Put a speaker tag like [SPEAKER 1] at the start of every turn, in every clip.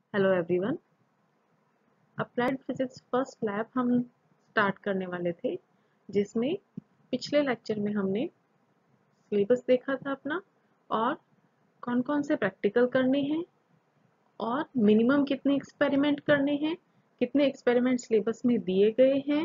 [SPEAKER 1] Hello everyone. Applied physics first lab हम start करने वाले थे, जिसमें पिछले लेक्चर में हमने सिलेबस देखा था अपना और कौन कौन से प्रैक्टिकल करने हैं और मिनिमम कितने एक्सपेरिमेंट करने हैं, कितने एक्सपेरिमेंट सिलेबस में दिए गए हैं।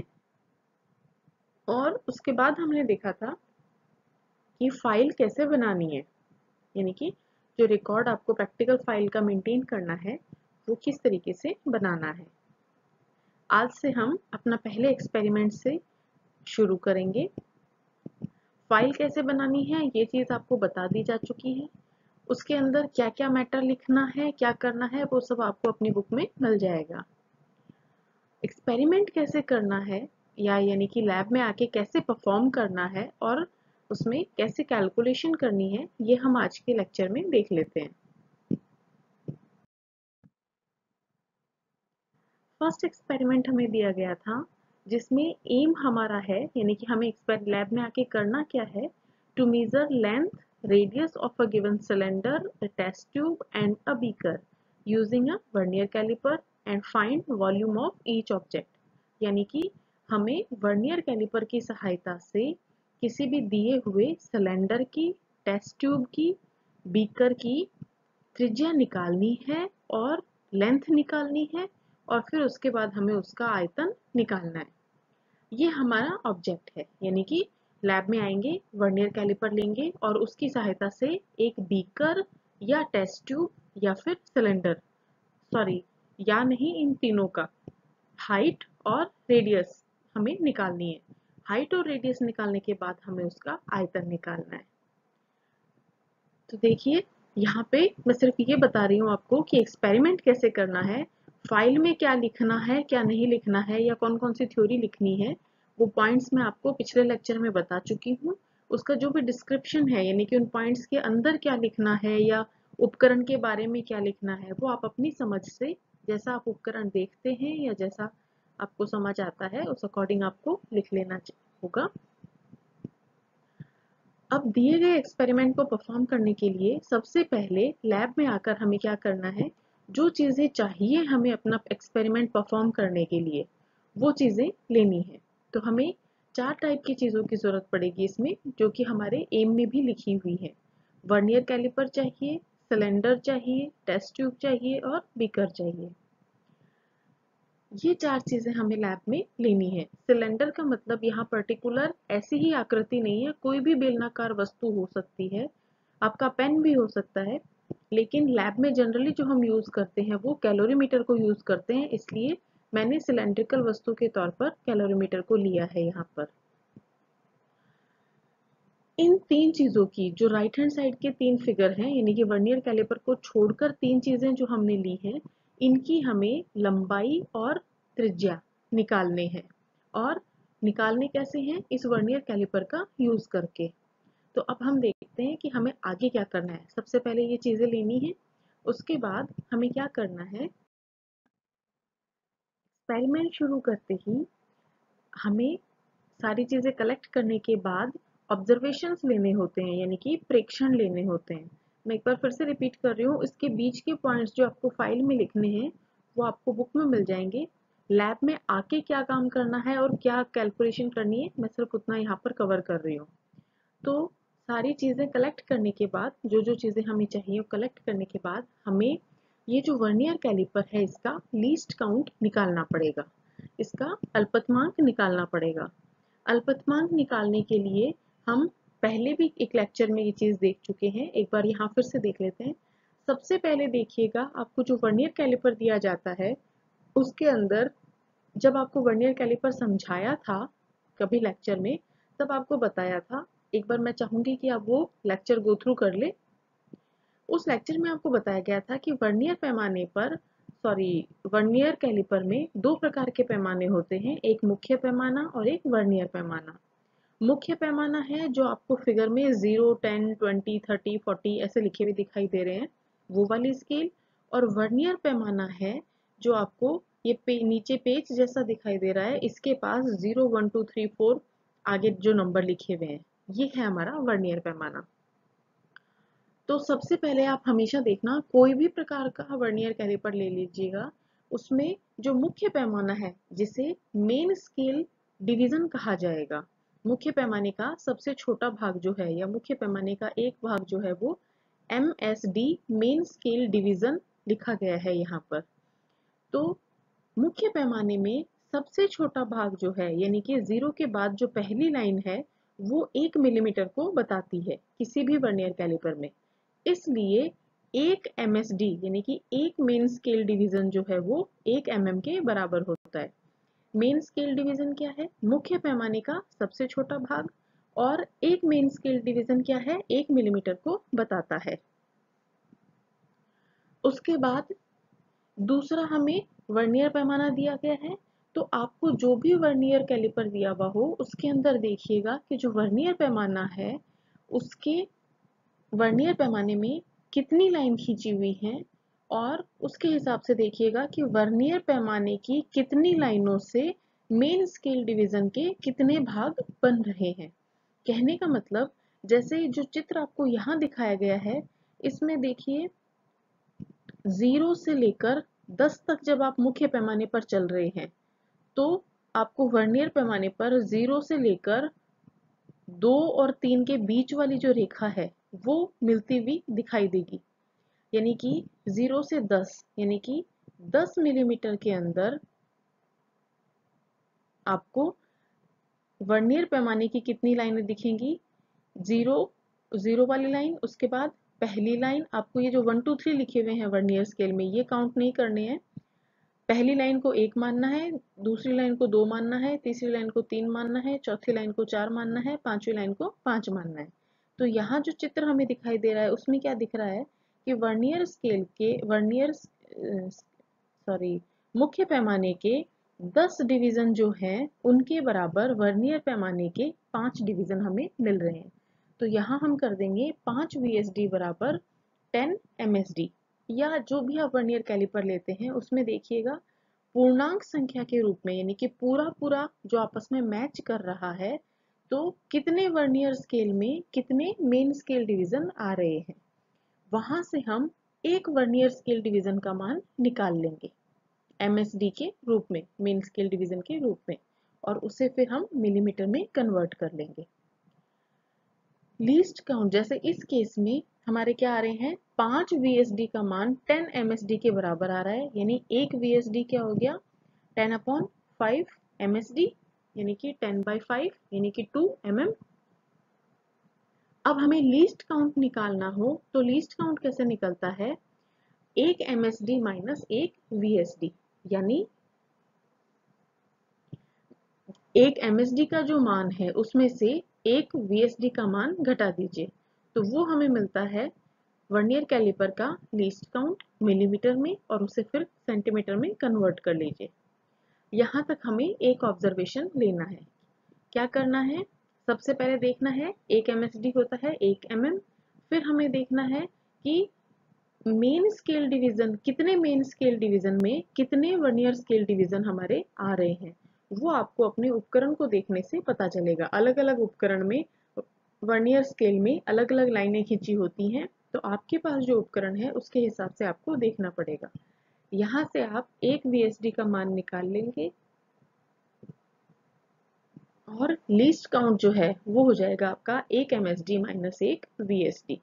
[SPEAKER 1] और उसके बाद हमने देखा था कि फाइल कैसे बनानी है, यानी कि जो रिकॉर्ड आपको प्रैक्टिकल फाइल का मेंटेन करना है वो किस तरीके से बनाना है। आज से हम अपना पहले एक्सपेरिमेंट से शुरू करेंगे। फाइल कैसे बनानी है ये चीज आपको बता दी जा चुकी है। उसके अंदर क्या क्या मैटर लिखना है, क्या करना है, वो सब आपको अपनी बुक में मिल जाएगा। एक्सपेरिमेंट कैसे करना है या यानी कि लैब में आके कैसे परफॉर्म करना है और उसमें कैसे कैलकुलेशन करनी है, ये हम आज के लेक्चर में देख लेते हैं। फर्स्ट एक्सपेरिमेंट हमें दिया गया था, जिसमें एम हमारा है, यानी कि हमें लैब में आके करना क्या है, to measure length radius of a given cylinder, a test tube and a beaker using a vernier caliper and find volume of each object। यानी कि हमें वर्नियर कैलिपर की सहायता से किसी भी दिए हुए सिलेंडर की, टेस्ट ट्यूब की, बीकर की त्रिज्या निकालनी है और लेंथ निकालनी है और फिर उसके बाद हमें उसका आयतन निकालना है। ये हमारा ऑब्जेक्ट है, यानी कि लैब में आएंगे, वर्नियर कैलिपर लेंगे और उसकी सहायता से एक बीकर या टेस्ट ट्यूब या फिर सिलेंडर, सॉरी या नहीं, इन तीनों का हाइट और रेडियस हमें निकालनी है। हाइट और रेडियस निकालने के बाद हमें उसका आयतन निकालना है। तो देखिए, यहाँ पे मैं सिर्फ ये बता रही हूँ आपको कि एक्सपेरिमेंट कैसे करना है, फाइल में क्या लिखना है क्या नहीं लिखना है या कौन कौन सी थ्योरी लिखनी है, वो पॉइंट्स मैं आपको पिछले लेक्चर में बता चुकी हूँ। उसका जो भी डिस्क्रिप्शन है, यानी कि उन पॉइंट्स के अंदर क्या लिखना है या उपकरण के बारे में क्या लिखना है, वो आप अपनी समझ से, जैसा आप उपकरण देखते हैं या जैसा आपको समझ आता है, उस अकॉर्डिंग आपको लिख लेना होगा। अब दिए गए एक्सपेरिमेंट को परफॉर्म करने के लिए सबसे पहले लैब में आकर हमें क्या करना है, जो चीज़ें चाहिए हमें अपना एक्सपेरिमेंट परफॉर्म करने के लिए वो चीज़ें लेनी है। तो हमें 4 टाइप की चीज़ों की ज़रूरत पड़ेगी इसमें, जो कि हमारे एम में भी लिखी हुई है। वर्नियर कैलिपर चाहिए, सिलेंडर चाहिए, टेस्ट ट्यूब चाहिए और बीकर चाहिए। ये 4 चीजें हमें लैब में लेनी है। सिलेंडर का मतलब यहाँ पर्टिकुलर ऐसी ही आकृति नहीं है, कोई भी बेलनाकार वस्तु हो सकती है, आपका पेन भी हो सकता है, लेकिन लैब में जनरली जो हम यूज करते हैं वो कैलोरीमीटर को यूज करते हैं, इसलिए मैंने सिलेंड्रिकल वस्तु के तौर पर कैलोरीमीटर को लिया है यहाँ पर। इन 3 चीजों की जो राइट हैंड साइड के 3 फिगर हैं, यानी कि वर्नियर कैलिपर को छोड़कर 3 चीजें जो हमने ली हैं, इनकी हमें लंबाई और त्रिज्या निकालने हैं। और निकालने कैसे हैं, इस वर्नियर कैलिपर का यूज करके। तो अब हम देखते हैं कि हमें आगे क्या करना है। सबसे पहले ये चीजें लेनी है, उसके बाद हमें क्या करना है, एक्सपेरिमेंट शुरू करते ही हमें सारी चीजें कलेक्ट करने के बाद ऑब्जर्वेशंस लेने होते हैं, यानी कि प्रेक्षण लेने होते हैं। मैं एक बार फिर से रिपीट कर रही हूँ, इसके बीच के पॉइंट्स जो आपको फाइल में लिखने हैं वो आपको बुक में मिल जाएंगे। लैब में आके क्या काम करना है और क्या कैलकुलेशन करनी है, मैं सिर्फ उतना यहाँ पर कवर कर रही हूँ। तो सारी चीजें कलेक्ट करने के बाद, जो जो चीजें हमें चाहिए वो कलेक्ट करने के बाद हमें ये जो वर्नियर कैलिपर है इसका लीस्ट काउंट निकालना पड़ेगा, इसका अल्पतमांक निकालना पड़ेगा। अल्पतमांक निकालने के लिए हम पहले भी एक लेक्चर में ये चीज देख चुके हैं, एक बार यहाँ फिर से देख लेते हैं। सबसे पहले देखिएगा, आपको जो वर्नियर कैलिपर दिया जाता है उसके अंदर जब आपको वर्नियर कैलिपर समझाया था कभी लेक्चर में, तब आपको बताया था, एक बार मैं चाहूंगी कि आप वो लेक्चर गो थ्रू कर ले। उस लेक्चर में आपको बताया गया था कि वर्नियर पैमाने पर, सॉरी, वर्नियर कैलिपर में 2 प्रकार के पैमाने होते हैं, एक मुख्य पैमाना और एक वर्नियर पैमाना। मुख्य पैमाना है जो आपको फिगर में 0, 10, 20, 30, 40 ऐसे लिखे हुए दिखाई दे रहे हैं, वो वाली स्केल। और वर्नियर पैमाना है जो आपको ये नीचे पेज जैसा दिखाई दे रहा है, इसके पास 0, 1, 2, 3, 4 आगे जो नंबर लिखे हुए हैं, ये है हमारा वर्नियर पैमाना। तो सबसे पहले आप हमेशा देखना, कोई भी प्रकार का वर्नियर कैलिपर ले लीजिएगा, उसमें जो मुख्य पैमाना है जिसे मेन स्केल डिवीजन कहा जाएगा, मुख्य पैमाने का सबसे छोटा भाग जो है या मुख्य पैमाने का एक भाग जो है वो MSD मेन स्केल डिवीजन लिखा गया है यहाँ पर। तो मुख्य पैमाने में सबसे छोटा भाग जो है यानी कि 0 के बाद जो पहली लाइन है वो 1 मिलीमीटर को बताती है किसी भी वर्नियर कैलिपर में। इसलिए 1 MSD यानी कि एक मेन स्केल डिवीजन जो है वो 1 mm के बराबर होता है। मेन स्केल डिवीजन क्या है? मुख्य पैमाने का सबसे छोटा भाग, और एक मेन स्केल डिवीजन क्या है? 1 मिलीमीटर को बताता है। उसके बाद दूसरा हमें वर्नियर पैमाना दिया गया है, तो आपको जो भी वर्नियर कैलिपर दिया हुआ हो उसके अंदर देखिएगा कि जो वर्नियर पैमाना है उसके वर्नियर पैमाने में कितनी लाइन खींची हुई है, और उसके हिसाब से देखिएगा कि वर्नियर पैमाने की कितनी लाइनों से मेन स्केल डिवीजन के कितने भाग बन रहे हैं। कहने का मतलब, जैसे जो चित्र आपको यहाँ दिखाया गया है, इसमें देखिए 0 से लेकर 10 तक जब आप मुख्य पैमाने पर चल रहे हैं तो आपको वर्नियर पैमाने पर 0 से लेकर 2 और 3 के बीच वाली जो रेखा है वो मिलती हुई दिखाई देगी। यानी कि 0 से 10 यानी कि 10 मिलीमीटर के अंदर आपको वर्नियर पैमाने की कितनी लाइनें दिखेंगी? 0 वाली लाइन, उसके बाद पहली लाइन। आपको ये जो 1 2 3 लिखे हुए हैं वर्नियर स्केल में, ये काउंट नहीं करने हैं। पहली लाइन को 1 मानना है, दूसरी लाइन को 2 मानना है, तीसरी लाइन को 3 मानना है, चौथी लाइन को 4 मानना है, पांचवी लाइन को 5 मानना है। तो यहाँ जो चित्र हमें दिखाई दे रहा है उसमें क्या दिख रहा है कि वर्नियर स्केल के मुख्य पैमाने के 10 डिवीजन जो हैं उनके बराबर वर्नियर पैमाने के 5 डिवीजन हमें मिल रहे हैं। तो यहाँ हम कर देंगे 5 VSD बराबर 10 MSD, या जो भी आप वर्नियर कैलिपर लेते हैं उसमें देखिएगा पूर्णांक संख्या के रूप में, यानी कि पूरा पूरा जो आपस में मैच कर रहा है, तो कितने वर्नियर स्केल में कितने मेन स्केल डिवीजन आ रहे हैं, वहां से हम एक वर्नियर स्केल डिवीजन का मान निकाल लेंगे MSD के रूप में, मेन स्केल डिवीजन के रूप में, और उसे फिर हम मिलीमीटर में कन्वर्ट कर लेंगे। लीस्ट काउंट, जैसे इस केस में हमारे क्या आ रहे हैं, 5 VSD का मान 10 MSD के बराबर आ रहा है, यानी 1 VSD क्या हो गया, 10/5 MSD, यानी कि 10/5 यानी कि 2 mm। अब हमें लीस्ट काउंट निकालना हो तो लीस्ट काउंट कैसे निकलता है, 1 MSD माइनस 1 VSD, यानी 1 MSD का जो मान है उसमें से 1 VSD का मान घटा दीजिए, तो वो हमें मिलता है वर्नियर कैलिपर का लीस्ट काउंट मिलीमीटर में, और उसे फिर सेंटीमीटर में कन्वर्ट कर लीजिए। यहाँ तक हमें एक ऑब्जर्वेशन लेना है। क्या करना है, सबसे पहले देखना है 1 MSD होता है 1 mm, फिर हमें देखना है कि मेन स्केल डिवीजन, कितने मेन स्केल डिवीजन में कितने वर्नियर स्केल डिवीजन हमारे आ रहे हैं, वो आपको अपने उपकरण को देखने से पता चलेगा। अलग अलग उपकरण में वर्नियर स्केल में अलग अलग लाइनें खींची होती हैं, तो आपके पास जो उपकरण है उसके हिसाब से आपको देखना पड़ेगा। यहाँ से आप 1 VSD का मान निकाल लेंगे और लीस्ट काउंट जो है वो हो जाएगा आपका 1 MSD माइनस 1 VSD।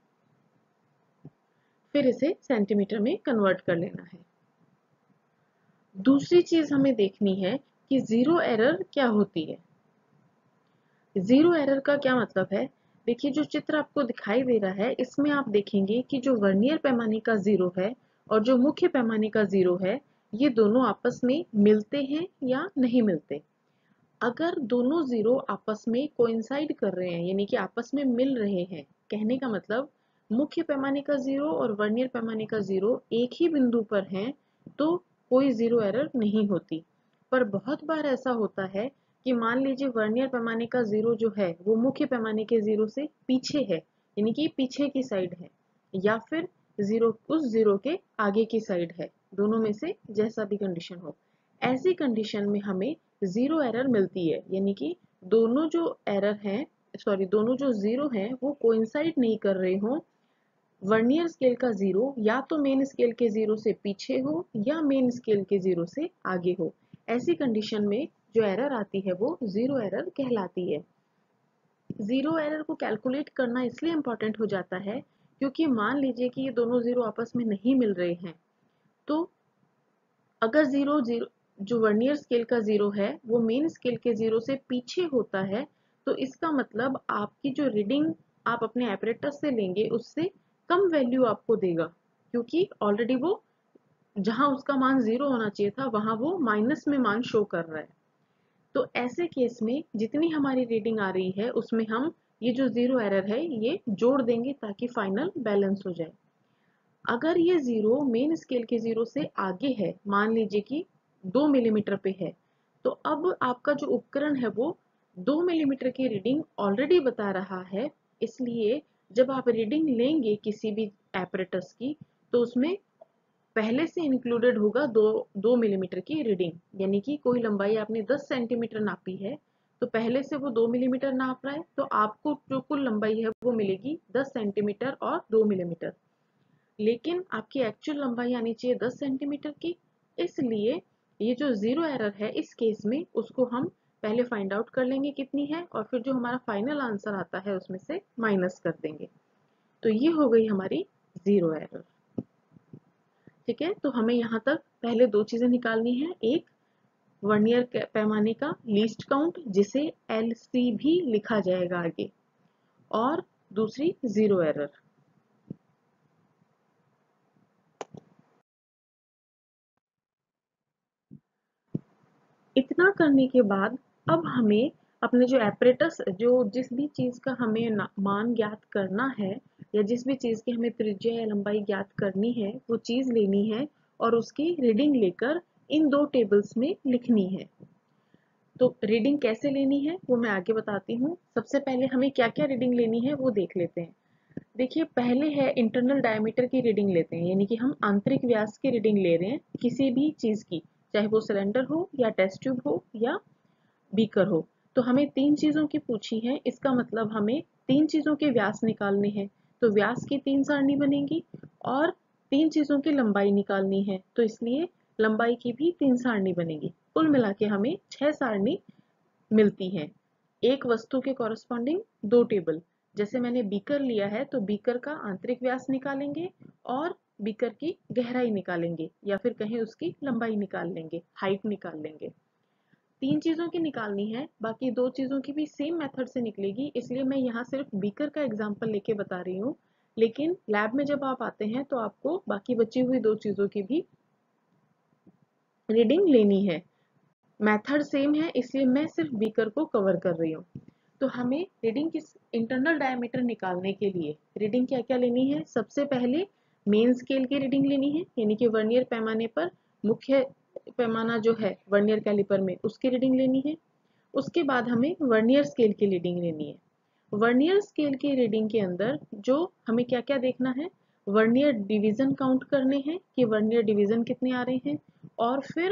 [SPEAKER 1] फिर इसे सेंटीमीटर में कन्वर्ट कर लेना है। दूसरी चीज हमें देखनी है कि जीरो एरर क्या होती है। जीरो एरर का क्या मतलब है, देखिए जो चित्र आपको दिखाई दे रहा है इसमें आप देखेंगे कि जो वर्नियर पैमाने का जीरो है और जो मुख्य पैमाने का जीरो है, ये दोनों आपस में मिलते हैं या नहीं मिलते। अगर दोनों जीरो आपस में कोइंसाइड कर रहे हैं, यानी कि आपस में मिल रहे हैं, कहने का मतलब मुख्य पैमाने का जीरो और वर्नियर पैमाने का जीरो एक ही बिंदु पर हैं, तो कोई जीरो एरर नहीं होती। पर बहुत बार ऐसा होता है कि मान लीजिए वर्नियर पैमाने का जीरो जो है वो मुख्य पैमाने के जीरो से पीछे है, यानी कि पीछे की साइड है, या फिर जीरो उस जीरो के आगे की साइड है, दोनों में से जैसा भी कंडीशन हो। ऐसी कंडीशन में हमें जीरो एरर मिलती है, यानी कि दोनों जो एरर हैं, दोनों जो जीरो हैं वो कोइंसाइड नहीं कर रहे हों, वर्नियर स्केल का जीरो या तो मेन स्केल के जीरो से पीछे हो या मेन स्केल के जीरो से आगे हो। ऐसी कंडीशन में जो एरर आती है वो जीरो एरर कहलाती है। जीरो एरर को कैलकुलेट करना इसलिए इम्पोर्टेंट हो जाता है क्योंकि मान लीजिए कि ये दोनों जीरो आपस में नहीं मिल रहे हैं, तो अगर जीरो जीरो जो वर्नियर स्केल का जीरो है वो मेन स्केल के जीरो से पीछे होता है, तो इसका मतलब आपकी जो रीडिंग आप अपने एपरेटस से लेंगे उससे कम वैल्यू आपको देगा, क्योंकि ऑलरेडी वो जहां उसका मान जीरो होना चाहिए था वहां वो माइनस में मान शो कर रहा है। तो ऐसे केस में जितनी हमारी रीडिंग आ रही है उसमें हम ये जो जीरो एरर है ये जोड़ देंगे ताकि फाइनल बैलेंस हो जाए। अगर ये जीरो मेन स्केल के जीरो से आगे है, मान लीजिए कि 2 मिलीमीटर पे है, तो अब आपका जो उपकरण है वो 2 मिलीमीटर की रीडिंग ऑलरेडी बता रहा है। इसलिए जब आप रीडिंग लेंगे किसी भी एपरेटस की, तो उसमें पहले से इंक्लूडेड होगा 2 मिलीमीटर की रीडिंग। यानी कि कोई लंबाई आपने 10 सेंटीमीटर नापी है, तो पहले से वो 2 मिलीमीटर नाप रहा है, तो आपको जो कुल लंबाई है वो मिलेगी 10 सेंटीमीटर और 2 मिलीमीटर। लेकिन आपकी एक्चुअल लंबाई आनी चाहिए 10 सेंटीमीटर की। इसलिए ये जो जीरो एरर है इस केस में उसको हम पहले फाइंड आउट कर लेंगे कितनी है, और फिर जो हमारा फाइनल आंसर आता है उसमें से माइनस कर देंगे। तो ये हो गई हमारी जीरो एरर। ठीक है, तो हमें यहाँ तक पहले दो चीजें निकालनी है। एक वर्नियर पैमाने का लीस्ट काउंट जिसे LC भी लिखा जाएगा आगे, और दूसरी जीरो एरर। इतना करने के बाद अब हमें अपने जो एपरेटस जो जिस भी चीज का हमें मान ज्ञात करना है, या जिस भी चीज की हमें त्रिज्या या लंबाई ज्ञात करनी है वो चीज लेनी है और उसकी रीडिंग लेकर इन दो टेबल्स में लिखनी है। तो रीडिंग कैसे लेनी है वो मैं आगे बताती हूँ। सबसे पहले हमें क्या क्या रीडिंग लेनी है वो देख लेते हैं। देखिए, पहले है इंटरनल डायमीटर की रीडिंग लेते हैं, यानी कि हम आंतरिक व्यास की रीडिंग ले रहे हैं किसी भी चीज की, चाहे वो सिलेंडर हो या टेस्ट ट्यूब हो या बीकर हो। तो हमें तीन चीजों की पूछी है, इसका मतलब हमें तीन चीजों के व्यास निकालने हैं। तो व्यास की तीन सारणी बनेगी और तीन चीजों की लंबाई निकालनी है, तो इसलिए लंबाई की भी तीन सारणी बनेगी। कुल मिला के हमें 6 सारणी मिलती हैं। एक वस्तु के कॉरस्पॉन्डिंग दो टेबल। जैसे मैंने बीकर लिया है तो बीकर का आंतरिक व्यास निकालेंगे और बीकर की गहराई निकालेंगे, या फिर कहें उसकी लंबाई निकाल लेंगे, हाइट निकाल लेंगे। तीन चीजों की निकालनी है, बाकी दो चीजों की भी सेम मेथड से निकलेगी, इसलिए मैं यहाँ सिर्फ बीकर का एग्जाम्पल लेके बता रही हूँ। लेकिन लैब में जब आप आते हैं तो आपको बाकी बची हुई दो चीजों की भी रीडिंग लेनी है। मेथड सेम है इसलिए मैं सिर्फ बीकर को कवर कर रही हूँ। तो हमें रीडिंग किस इंटरनल डायमीटर निकालने के लिए रीडिंग क्या क्या लेनी है। सबसे पहले मेन स्केल की रीडिंग लेनी है, यानी कि वर्नियर पैमाने पर मुख्य पैमाना जो है वर्नियर कैलिपर में उसकी रीडिंग लेनी है। उसके बाद हमें वर्नियर स्केल की रीडिंग लेनी है। वर्नियर स्केल की रीडिंग के अंदर जो हमें क्या क्या देखना है, वर्नियर डिवीजन काउंट करने हैं कि वर्नियर डिवीजन कितने आ रहे हैं, और फिर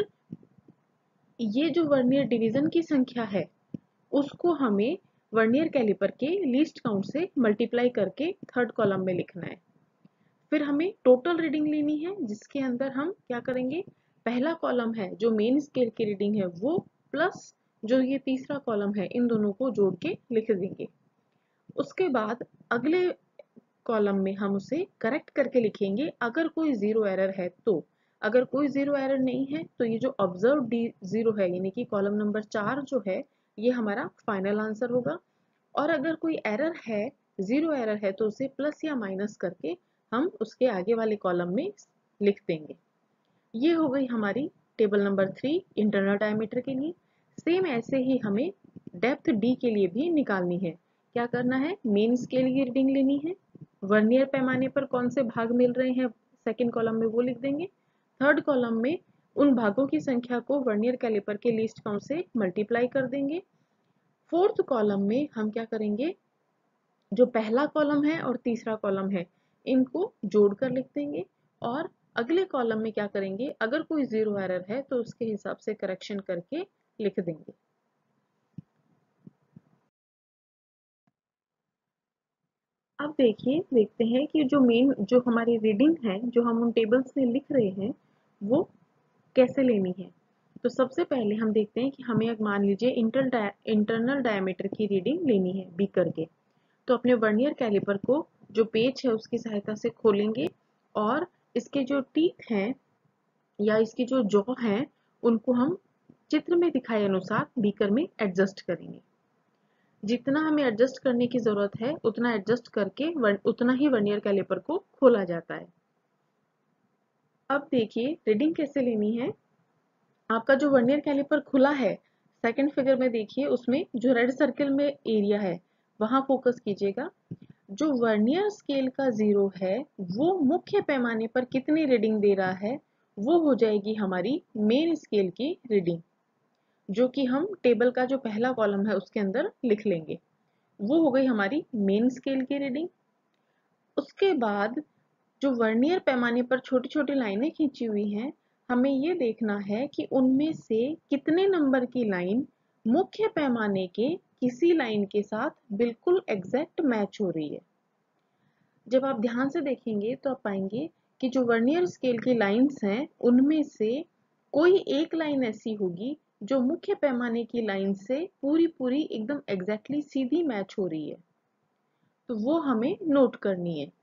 [SPEAKER 1] ये जो वर्नियर डिवीजन की संख्या है उसको हमें वर्नियर कैलिपर के लीस्ट काउंट से मल्टीप्लाई करके थर्ड कॉलम में लिखना है। फिर हमें टोटल रीडिंग लेनी है जिसके अंदर हम क्या करेंगे, पहला कॉलम है जो मेन स्केल की रीडिंग है वो प्लस जो ये तीसरा कॉलम है इन दोनों को जोड़ के लिख देंगे। उसके बाद अगले कॉलम में हम उसे करेक्ट करके लिखेंगे अगर कोई जीरो एरर है तो। अगर कोई जीरो एरर नहीं है तो ये जो ऑब्जर्व डी जीरो है, यानी कि कॉलम नंबर 4 जो है ये हमारा फाइनल आंसर होगा। और अगर कोई एरर है, जीरो एरर है, तो उसे प्लस या माइनस करके हम उसके आगे वाले कॉलम में लिख देंगे। ये हो गई हमारी टेबल नंबर 3 इंटरनल डायमीटर के लिए। सेम ऐसे ही हमें डेप्थ डी के लिए भी निकालनी है। क्या करना है, मेन स्केल की रीडिंग लेनी है, वर्नियर पैमाने पर कौन से भाग मिल रहे हैं सेकंड कॉलम में वो लिख देंगे। थर्ड कॉलम में उन भागों की संख्या को वर्नियर कैलिपर के लीस्ट काउंट से मल्टीप्लाई कर देंगे। फोर्थ कॉलम में हम क्या करेंगे, जो पहला कॉलम है और तीसरा कॉलम है इनको जोड़कर लिख देंगे। और अगले कॉलम में क्या करेंगे, अगर कोई जीरो एरर है तो उसके हिसाब से करेक्शन करके लिख देंगे। अब देखते हैं कि जो हमारी रीडिंग है, जो हम उन टेबल्स में लिख रहे हैं, वो कैसे लेनी है। तो सबसे पहले हम देखते हैं कि हमें अब मान लीजिए इंटरनल डायमीटर की रीडिंग लेनी है बीकर के। तो अपने वर्नियर कैलिपर को जो पेच है उसकी सहायता से खोलेंगे और इसके जो टीथ हैं या इसकी जो जॉ है उनको हम चित्र में दिखाए अनुसार बीकर में एडजस्ट करेंगे। जितना हमें एडजस्ट करने की जरूरत है उतना एडजस्ट करके उतना ही वर्नियर कैलिपर को खोला जाता है। अब देखिए रीडिंग कैसे लेनी है। आपका जो वर्नियर कैलिपर खुला है, सेकंड फिगर में देखिए उसमें जो रेड सर्कल में एरिया है वहां फोकस कीजिएगा। जो वर्नियर स्केल का जीरो है वो मुख्य पैमाने पर कितनी रीडिंग दे रहा है, वो हो जाएगी हमारी मेन स्केल की रीडिंग, जो कि हम टेबल का जो पहला कॉलम है उसके अंदर लिख लेंगे। वो हो गई हमारी मेन स्केल की रीडिंग। उसके बाद जो वर्नियर पैमाने पर छोटी छोटी लाइनें खींची हुई हैं, हमें ये देखना है कि उनमें से कितने नंबर की लाइन मुख्य पैमाने के किसी लाइन के साथ बिल्कुल एग्जैक्ट मैच हो रही है। जब आप ध्यान से देखेंगे तो आप पाएंगे कि जो वर्नियर स्केल की लाइंस हैं उनमें से कोई एक लाइन ऐसी होगी जो मुख्य पैमाने की लाइन से पूरी पूरी एकदम एग्जैक्टली सीधी मैच हो रही है, तो वो हमें नोट करनी है।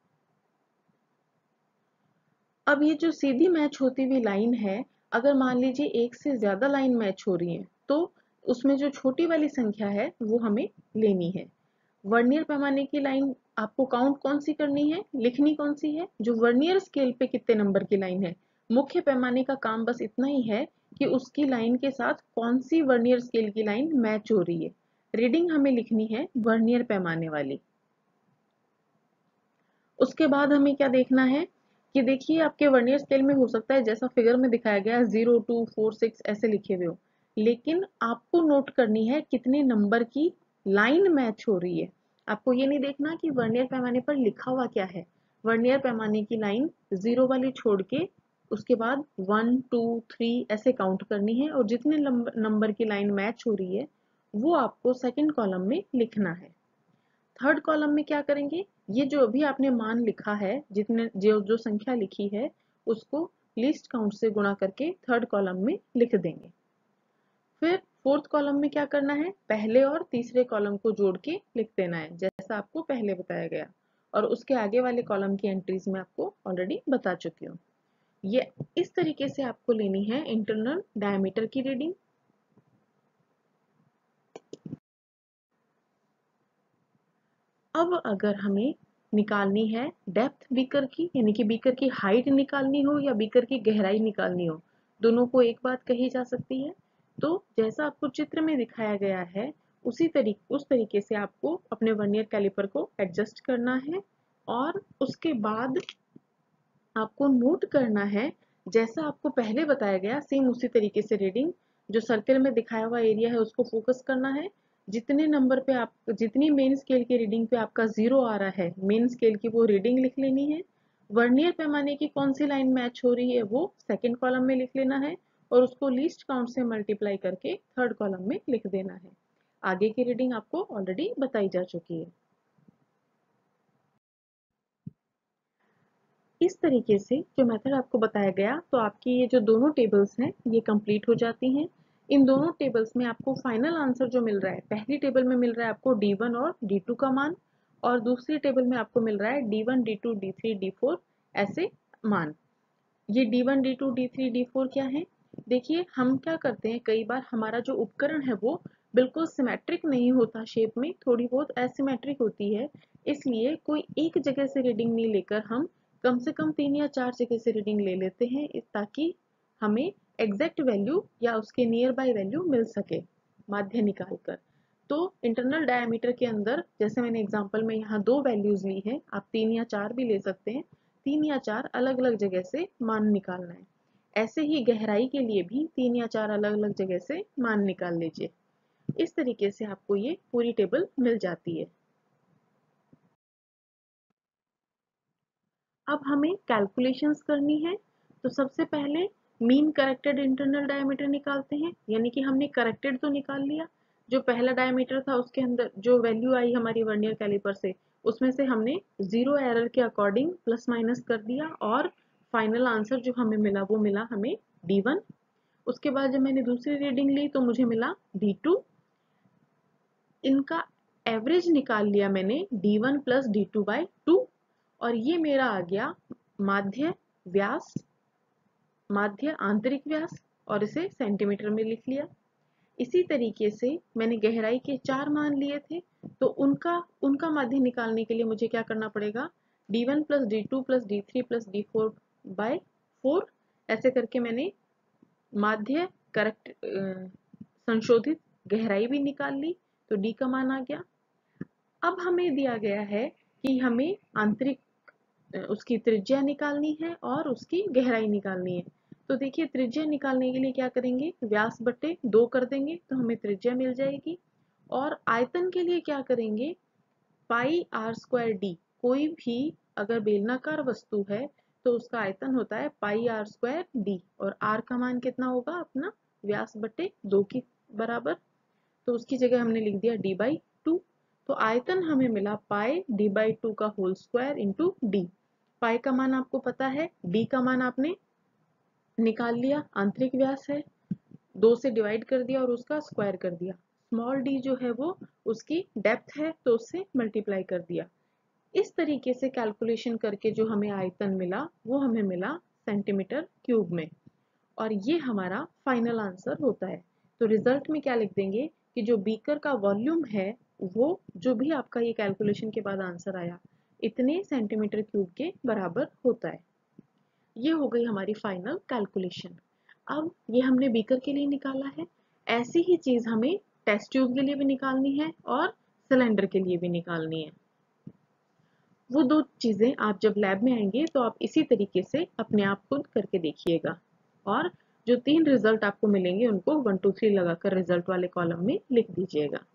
[SPEAKER 1] अब ये जो सीधी मैच होती हुई लाइन है, अगर मान लीजिए एक से ज्यादा लाइन मैच हो रही है तो उसमें जो छोटी वाली संख्या है वो हमें लेनी है। वर्नियर पैमाने की लाइन आपको काउंट कौन सी करनी है, लिखनी कौन सी है, जो वर्नियर स्केल पे कितने नंबर की लाइन है। मुख्य पैमाने का काम बस इतना ही है कि उसकी लाइन के साथ कौन सी वर्नियर स्केल की लाइन मैच हो रही है। रीडिंग हमें लिखनी है वर्नियर पैमाने वाली। उसके बाद हमें क्या देखना है कि देखिए आपके वर्नियर स्केल में हो सकता है जैसा फिगर में दिखाया गया है 0 2 4 6 ऐसे लिखे हुए हो, लेकिन आपको नोट करनी है कितने नंबर की लाइन मैच हो रही है। आपको ये नहीं देखना कि वर्नियर पैमाने पर लिखा हुआ क्या है। वर्नियर पैमाने की लाइन 0 वाली छोड़ के उसके बाद 1 2 3 ऐसे काउंट करनी है और जितने नंबर की लाइन मैच हो रही है वो आपको सेकंड कॉलम में लिखना है। थर्ड कॉलम में क्या करेंगे, ये जो अभी आपने मान लिखा है, जितने जो जो संख्या लिखी है उसको लीस्ट काउंट से गुणा करके थर्ड कॉलम में लिख देंगे। फिर फोर्थ कॉलम में क्या करना है, पहले और तीसरे कॉलम को जोड़ के लिख देना है जैसा आपको पहले बताया गया, और उसके आगे वाले कॉलम की एंट्रीज में आपको ऑलरेडी बता चुकी हूँ। ये इस तरीके से आपको लेनी है इंटरनल डायमीटर की रीडिंग। अब अगर हमें निकालनी है डेप्थ बीकर की, यानी कि बीकर की हाइट निकालनी हो या बीकर की गहराई निकालनी हो, दोनों को एक बात कही जा सकती है। तो जैसा आपको चित्र में दिखाया गया है उस तरीके से आपको अपने वर्नियर कैलिपर को एडजस्ट करना है और उसके बाद आपको नोट करना है जैसा आपको पहले बताया गया सेम उसी तरीके से रीडिंग, जो सर्कल में दिखाया हुआ एरिया है उसको फोकस करना है। जितने नंबर पे आप जितनी मेन स्केल की रीडिंग पे आपका जीरो आ रहा है मेन स्केल की वो रीडिंग लिख लेनी है। वर्नियर पैमाने की कौन सी लाइन मैच हो रही है वो सेकेंड कॉलम में लिख लेना है और उसको लीस्ट काउंट से मल्टीप्लाई करके थर्ड कॉलम में लिख देना है। आगे की रीडिंग आपको ऑलरेडी बताई जा चुकी है। इस तरीके से जो मेथड आपको बताया गया तो आपकी ये जो दोनों टेबल्स हैं ये कंप्लीट हो जाती हैं। इन दोनों टेबल्स में आपको फाइनल आंसर जो मिल रहा है, पहली टेबल में मिल रहा है आपको D1 और D2 का मान और दूसरी टेबल में आपको मिल रहा है D1 D2 D3 D4 ऐसे मान। ये D1 D2 D3 D4 क्या है, देखिए हम क्या करते हैं कई बार हमारा जो उपकरण है वो बिल्कुल सिमेट्रिक नहीं होता, शेप में थोड़ी बहुत एसिमेट्रिक होती है, इसलिए कोई एक जगह से रीडिंग नहीं लेकर हम कम से कम 3 या 4 जगह से रीडिंग ले लेते हैं ताकि हमें एग्जैक्ट वैल्यू या उसके नियर बाय वैल्यू मिल सके माध्य निकाल कर। तो इंटरनल डायमीटर के अंदर जैसे मैंने एग्जांपल में यहाँ दो वैल्यूज ली हैं, आप 3 या 4 भी ले सकते हैं, 3 या 4 अलग अलग जगह से मान निकालना है। ऐसे ही गहराई के लिए भी 3 या 4 अलग अलग जगह से मान निकाल लीजिए। इस तरीके से आपको ये पूरी टेबल मिल जाती है। अब हमें कैलकुलेशंस करनी है, तो सबसे पहले मीन करेक्टेड इंटरनल डायमीटर निकालते हैं, यानी कि हमने करेक्टेड तो निकाल लिया, जो पहला डायमीटर था उसके अंदर जो वैल्यू आई हमारी वर्नियर कैलिपर से उसमें से हमने जीरो एरर के अकॉर्डिंग प्लस माइनस कर दिया और फाइनल आंसर जो हमें मिला वो मिला हमें D1। उसके बाद जब मैंने दूसरी रीडिंग ली तो मुझे मिला D2। इनका एवरेज निकाल लिया मैंने D1 प्लस D2/2 और ये मेरा आ गया माध्य व्यास, माध्य आंतरिक व्यास, और इसे सेंटीमीटर में लिख लिया। इसी तरीके से मैंने गहराई के 4 मान लिए थे, तो उनका माध्य निकालने के लिए मुझे क्या करना पड़ेगा, D1 plus D2 plus D3 plus D4/4 ऐसे करके मैंने माध्य करेक्ट संशोधित गहराई भी निकाल ली, तो D का मान आ गया। अब हमें दिया गया है कि हमें आंतरिक उसकी त्रिज्या निकालनी है और उसकी गहराई निकालनी है। तो देखिए त्रिज्या निकालने के लिए क्या करेंगे, व्यास बटे 2 कर देंगे तो हमें त्रिज्या मिल जाएगी। और आयतन के लिए क्या करेंगे, पाई आर स्क्वायर डी। कोई भी अगर बेलनाकार वस्तु है तो उसका आयतन होता है पाई आर स्क्वायर डी, और आर का मान कितना होगा अपना व्यास बटे 2 के बराबर, तो उसकी जगह हमने लिख दिया D/2। तो आयतन हमें मिला पाई D/2 का whole square into d. Pi का मान आपको पता है, डी का मान आपने निकाल लिया, आंतरिक व्यास है, 2 से डिवाइड कर दिया और उसका स्क्वायर कर दिया। स्मॉल डी जो है वो उसकी डेप्थ है तो उससे मल्टीप्लाई कर दिया। इस तरीके से कैलकुलेशन करके जो हमें आयतन मिला वो हमें मिला सेंटीमीटर क्यूब में, और ये हमारा फाइनल आंसर होता है। तो रिजल्ट में क्या लिख देंगे कि जो बीकर का वॉल्यूम है वो जो भी आपका ये कैलकुलेशन के बाद आंसर आया इतने सेंटीमीटर क्यूब के बराबर होता है। ये हो गई हमारी फाइनल कैलकुलेशन। अब ये हमने बीकर के लिए निकाला है, ऐसी ही चीज हमें टेस्ट ट्यूब के लिए भी निकालनी है और सिलेंडर के लिए भी निकालनी है। वो दो चीजें आप जब लैब में आएंगे तो आप इसी तरीके से अपने आप खुद करके देखिएगा, और जो 3 रिजल्ट आपको मिलेंगे उनको 1 2 3 लगाकर रिजल्ट वाले कॉलम में लिख दीजिएगा।